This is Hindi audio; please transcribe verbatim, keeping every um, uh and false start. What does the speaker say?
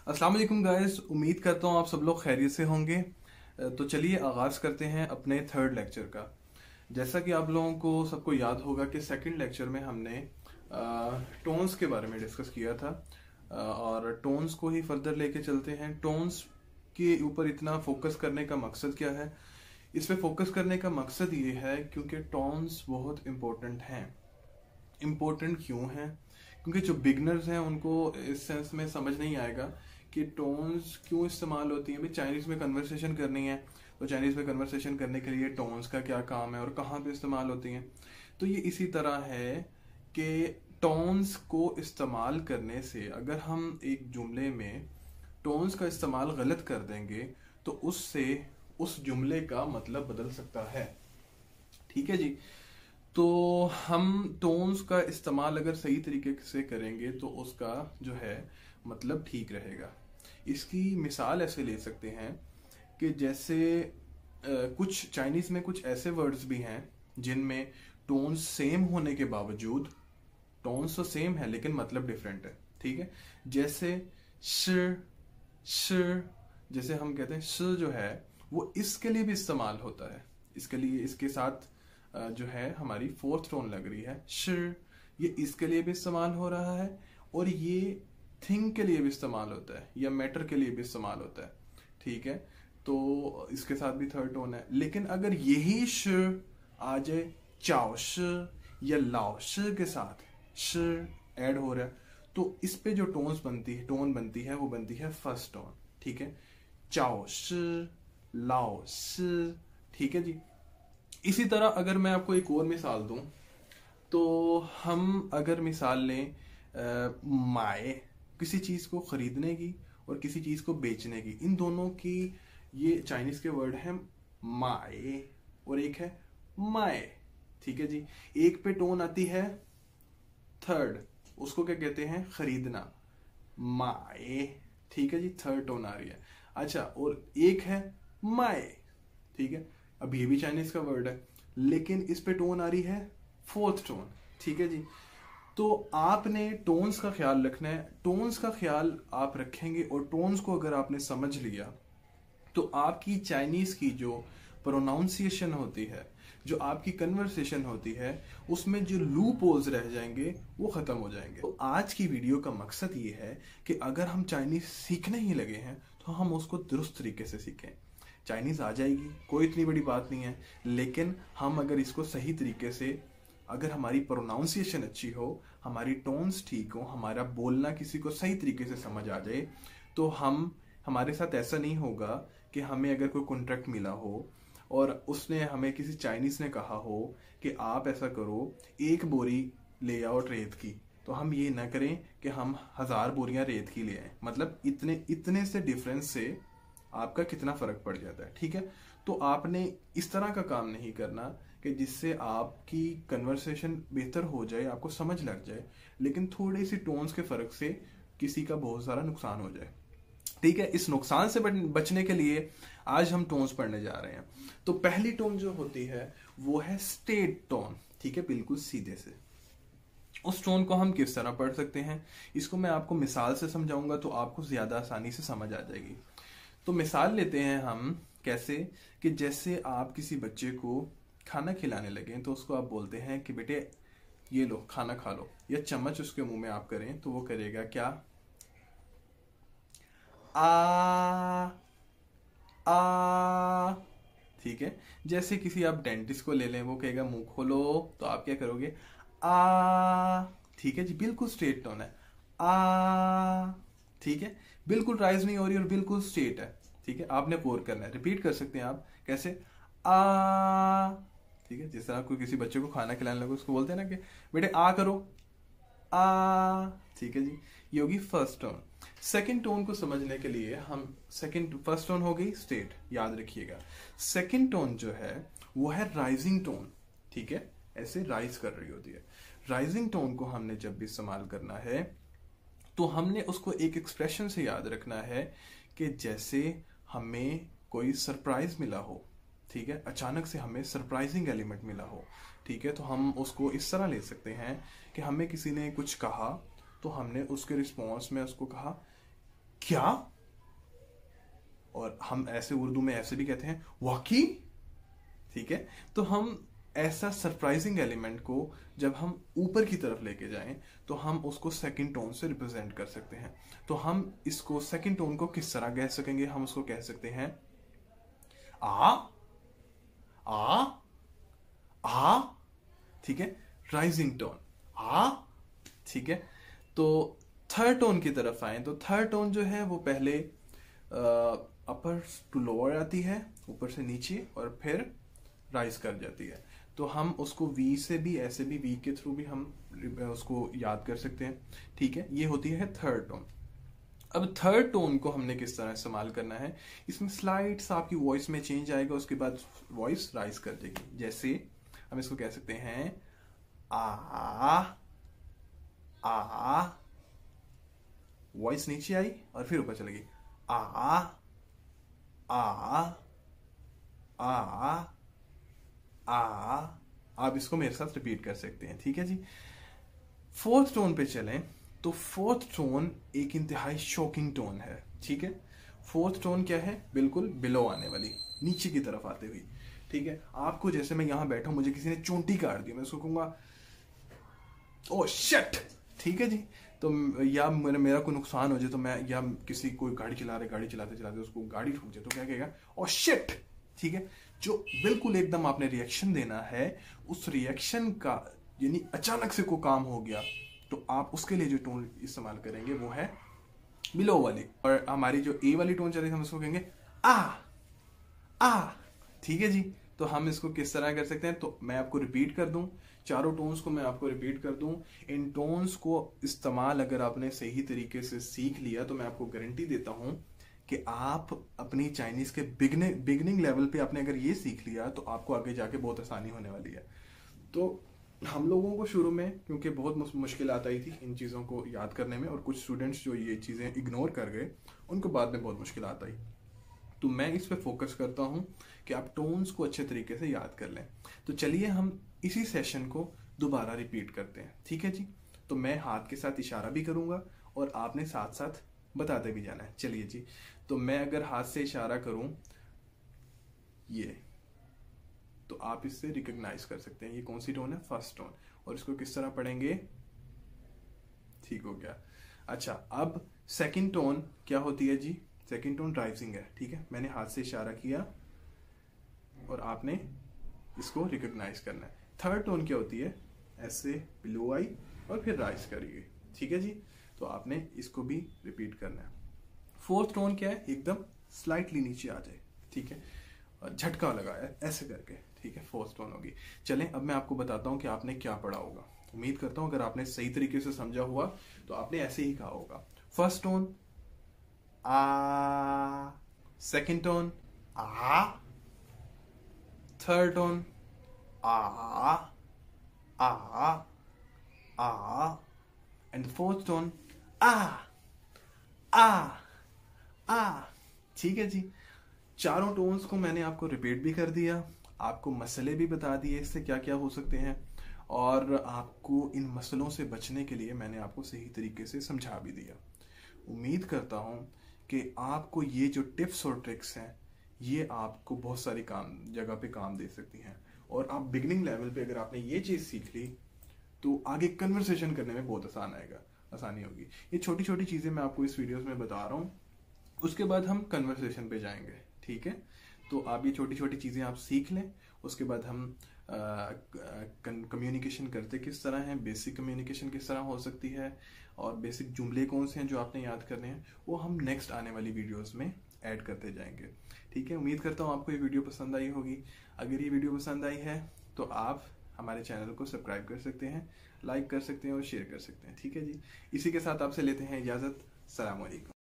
अस्सलाम वालेकुम गाइस, उम्मीद करता हूँ आप सब लोग खैरियत से होंगे। तो चलिए आगाज़ करते हैं अपने थर्ड लेक्चर का। जैसा कि आप लोगों को सबको याद होगा कि सेकंड लेक्चर में हमने टोन्स के बारे में डिस्कस किया था, अ, और टोन्स को ही फर्दर लेके चलते हैं। टोन्स के ऊपर इतना फोकस करने का मकसद क्या है? इस पे फोकस करने का मकसद ये है क्योंकि टोन्स बहुत इम्पोर्टेंट हैं। इम्पोर्टेंट क्यों है? क्योंकि जो बिगनर्स हैं उनको इस सेंस में समझ नहीं आएगा कि टोन्स क्यों इस्तेमाल होती हैं। भाई चाइनीज़ में कन्वर्सेशन करनी है तो चाइनीज़ में कन्वर्सेशन करने के लिए टोन्स का क्या काम है और कहाँ पे इस्तेमाल होती हैं। तो ये इसी तरह है कि टोन्स को इस्तेमाल करने से अगर हम एक जुमले में टोन्स का इस्तेमाल गलत कर देंगे तो उससे उस जुमले का मतलब बदल सकता है। ठीक है जी। तो हम टोन्स का इस्तेमाल अगर सही तरीके से करेंगे तो उसका जो है मतलब ठीक रहेगा। इसकी मिसाल ऐसे ले सकते हैं कि जैसे अ, कुछ चाइनीज़ में कुछ ऐसे वर्ड्स भी हैं जिनमें टोन्स सेम होने के बावजूद टोन्स तो सेम है लेकिन मतलब डिफरेंट है। ठीक है, जैसे श श, जैसे हम कहते हैं श जो है वो इसके लिए भी इस्तेमाल होता है। इसके लिए इसके साथ अ, जो है हमारी फोर्थ टोन लग रही है श, ये इसके लिए भी इस्तेमाल हो रहा है और ये थिंग के लिए भी इस्तेमाल होता है या मैटर के लिए भी इस्तेमाल होता है। ठीक है, तो इसके साथ भी थर्ड टोन है। लेकिन अगर यही श आ जाए चाओ श या लाओ श के साथ श ऐड हो रहा है तो इस पे जो टोन्स बनती है टोन बनती है वो बनती है फर्स्ट टोन। ठीक है, चाओ श लाओ श। ठीक है जी। इसी तरह अगर मैं आपको एक और मिसाल दूं तो हम अगर मिसाल लें अ, माए, किसी चीज को खरीदने की और किसी चीज को बेचने की, इन दोनों की ये चाइनीज के वर्ड है माए और एक है माए। ठीक है जी। एक पे टोन आती है थर्ड, उसको क्या कहते हैं? खरीदना, माए। ठीक है जी, थर्ड टोन आ रही है। अच्छा, और एक है माए। ठीक है, अब ये भी चाइनीज का वर्ड है लेकिन इस पे टोन आ रही है फोर्थ टोन। ठीक है जी। तो आपने टोन्स का ख्याल रखना है। टोन्स का ख्याल आप रखेंगे और टोन्स को अगर आपने समझ लिया तो आपकी चाइनीज की जो प्रोनाउंसिएशन होती है, जो आपकी कन्वर्सेशन होती है, उसमें जो लूप होल्स रह जाएंगे वो खत्म हो जाएंगे। तो आज की वीडियो का मकसद ये है कि अगर हम चाइनीज सीखने ही लगे हैं तो हम उसको दुरुस्त तरीके से सीखें। चाइनीज आ जाएगी, कोई इतनी बड़ी बात नहीं है, लेकिन हम अगर इसको सही तरीके से, अगर हमारी प्रोनाउंसिएशन अच्छी हो, हमारी टोन्स ठीक हो, हमारा बोलना किसी को सही तरीके से समझ आ जाए तो हम हमारे साथ ऐसा नहीं होगा कि हमें अगर कोई कॉन्ट्रैक्ट मिला हो और उसने हमें किसी चाइनीज ने कहा हो कि आप ऐसा करो, एक बोरी ले आओ रेत की, तो हम ये ना करें कि हम हजार बोरियां रेत की ले आए। मतलब इतने इतने से डिफरेंस से आपका कितना फर्क पड़ जाता है। ठीक है, तो आपने इस तरह का काम नहीं करना कि जिससे आपकी कन्वर्सेशन बेहतर हो जाए, आपको समझ लग जाए, लेकिन थोड़ी सी टोन्स के फर्क से किसी का बहुत सारा नुकसान हो जाए। ठीक है, इस नुकसान से बचने के लिए आज हम टोन्स पढ़ने जा रहे हैं। तो पहली टोन जो होती है वो है स्टेट टोन। ठीक है, बिल्कुल सीधे से। उस टोन को हम किस तरह पढ़ सकते हैं, इसको मैं आपको मिसाल से समझाऊंगा तो आपको ज्यादा आसानी से समझ आ जाएगी। तो मिसाल लेते हैं हम, कैसे कि जैसे आप किसी बच्चे को खाना खिलाने लगे तो उसको आप बोलते हैं कि बेटे ये लो खाना खा लो, या चम्मच उसके मुंह में आप करें तो वो करेगा क्या? आ आ। ठीक है, जैसे किसी आप डेंटिस्ट को ले लें, वो कहेगा मुंह खोलो, तो आप क्या करोगे? आ। ठीक है जी, बिल्कुल स्ट्रेट टोन है आ। ठीक है, बिल्कुल राइज नहीं हो रही और बिल्कुल स्ट्रेट है। ठीक है, आपने कोर करना है, रिपीट कर सकते हैं आप, कैसे? आ। ठीक है, जिस तरह कोई किसी बच्चे को खाना खिलाने लगे उसको बोलते हैं ना कि बेटे आ करो, आ। ठीक है जी, ये होगी फर्स्ट टोन। सेकंड टोन को समझने के लिए हम सेकंड, फर्स्ट टोन हो गई स्टेट, याद रखिएगा। सेकंड टोन जो है वो है राइजिंग टोन। ठीक है, ऐसे राइज कर रही होती है। राइजिंग टोन को हमने जब भी इस्तेमाल करना है तो हमने उसको एक एक्सप्रेशन से याद रखना है कि जैसे हमें कोई सरप्राइज मिला हो। ठीक है, अचानक से हमें सरप्राइजिंग एलिमेंट मिला हो। ठीक है, तो हम उसको इस तरह ले सकते हैं कि हमें किसी ने कुछ कहा तो हमने उसके रिस्पॉन्स में उसको कहा क्या? और हम ऐसे उर्दू में ऐसे भी कहते हैं वाकई, ठीक है। तो हम ऐसा सरप्राइजिंग एलिमेंट को जब हम ऊपर की तरफ लेके जाएं तो हम उसको सेकंड टोन से रिप्रेजेंट कर सकते हैं। तो हम इसको सेकंड टोन को किस तरह कह सकेंगे? हम उसको कह सकते हैं आ आ आ, ठीक है, राइजिंग टोन आ, ठीक है। तो थर्ड टोन की तरफ आए तो थर्ड टोन जो है वो पहले अपर टू लोअर आती है, ऊपर से नीचे, और फिर राइज कर जाती है। तो हम उसको वी से भी, ऐसे भी वी के थ्रू भी हम उसको याद कर सकते हैं, ठीक है। ये होती है थर्ड टोन। अब थर्ड टोन को हमने किस तरह इस्तेमाल करना है? इसमें स्लाइड सा आपकी वॉइस में चेंज आएगा, उसके बाद वॉइस राइज कर देगी। जैसे हम इसको कह सकते हैं आ आ, वॉइस नीचे आई और फिर ऊपर चलेगी आ आ आ आ। आप इसको मेरे साथ रिपीट कर सकते हैं, ठीक है जी। फोर्थ टोन पे चलें तो फोर्थ टोन एक इंतहाई शॉकिंग टोन है, ठीक है। फोर्थ टोन क्या है? बिल्कुल बिलो आने वाली, नीचे की तरफ आते हुई, ठीक है। आपको जैसे मैं यहां बैठा हूं, मुझे किसी ने चोंटी काट दी, मैं उसको कहूंगा ओ शिट, ठीक है जी। तो या मेरा मेरा कोई नुकसान हो जाए तो मैं, या किसी कोई गाड़ी चला रहे गाड़ी चलाते चलाते उसको गाड़ी ठुक जाए तो क्या कहेगा? ओ शिट, ठीक है। जो बिल्कुल एकदम आपने रिएक्शन देना है, उस रिएक्शन का, यानी अचानक से कोई काम हो गया तो आप उसके लिए जो टोन इस्तेमाल करेंगे वो है बिलो वाली। और हमारी जो ए वाली टोन चलेगी हम उसको कहेंगे आ आ, ठीक है जी। तो हम इसको किस तरह कर सकते हैं? तो मैं आपको रिपीट कर दूं, चारों टोन्स को मैं आपको रिपीट कर दूं। इन टोन्स को इस्तेमाल अगर आपने सही तरीके से सीख लिया तो मैं आपको गारंटी देता हूं कि आप अपनी चाइनीज के बिगनिंग बिगनिंग लेवल पे आपने अगर ये सीख लिया तो आपको आगे जाके बहुत आसानी होने वाली है। तो हम लोगों को शुरू में क्योंकि बहुत मुश्किल आई थी इन चीज़ों को याद करने में, और कुछ स्टूडेंट्स जो ये चीज़ें इग्नोर कर गए उनको बाद में बहुत मुश्किल आई। तो मैं इस पे फोकस करता हूं कि आप टोन्स को अच्छे तरीके से याद कर लें। तो चलिए हम इसी सेशन को दोबारा रिपीट करते हैं, ठीक है जी। तो मैं हाथ के साथ इशारा भी करूंगा और आपने साथ साथ बताते भी जाना है। चलिए जी, तो मैं अगर हाथ से इशारा करूं ये, तो आप इससे रिकॉग्नाइज कर सकते हैं ये कौन सी टोन है, फर्स्ट टोन। और इसको किस तरह पढ़ेंगे? ठीक हो गया। अच्छा, अब सेकंड टोन क्या होती है जी? सेकंड टोन राइजिंग है, ठीक है। मैंने हाथ से इशारा किया और आपने इसको रिकॉग्नाइज करना है। थर्ड टोन क्या होती है? ऐसे बिलो आई और फिर राइज करिए, ठीक है जी। तो आपने इसको भी रिपीट करना है। फोर्थ टोन क्या है? एकदम स्लाइटली नीचे आ जाए, ठीक है, झटका लगाया ऐसे करके, ठीक है, फोर्थ टोन होगी। चलें अब मैं आपको बताता हूं कि आपने क्या पढ़ा होगा। उम्मीद करता हूं अगर आपने सही तरीके से समझा हुआ तो आपने ऐसे ही कहा होगा। फर्स्ट टोन आ, सेकंड टोन आ, थर्ड टोन आ आ आ, एंड फोर्थ टोन आ आ आ, ठीक है जी। चारों टोन्स को मैंने आपको रिपीट भी कर दिया, आपको मसले भी बता दिए इससे क्या क्या हो सकते हैं, और आपको इन मसलों से बचने के लिए मैंने आपको सही तरीके से समझा भी दिया। उम्मीद करता हूं कि आपको ये जो टिप्स और ट्रिक्स हैं ये आपको बहुत सारी काम जगह पे काम दे सकती हैं, और आप बिगिनिंग लेवल पे अगर आपने ये चीज़ सीख ली तो आगे कन्वर्सेशन करने में बहुत आसान आएगा आसानी होगी। ये छोटी छोटी चीज़ें मैं आपको इस वीडियोस में बता रहा हूँ, उसके बाद हम कन्वर्सेशन पे जाएंगे, ठीक है। तो आप ये छोटी छोटी चीज़ें आप सीख लें, उसके बाद हम कम्युनिकेशन करते किस तरह हैं, बेसिक कम्युनिकेशन किस तरह हो सकती है, और बेसिक जुमले कौन से हैं जो आपने याद करने हैं, वो हम नेक्स्ट आने वाली वीडियोस में ऐड करते जाएंगे, ठीक है। उम्मीद करता हूँ आपको ये वीडियो पसंद आई होगी। अगर ये वीडियो पसंद आई है तो आप हमारे चैनल को सब्सक्राइब कर सकते हैं, लाइक कर सकते हैं और शेयर कर सकते हैं, ठीक है जी। इसी के साथ आपसे लेते हैं इजाज़त। अस्सलाम वालेकुम।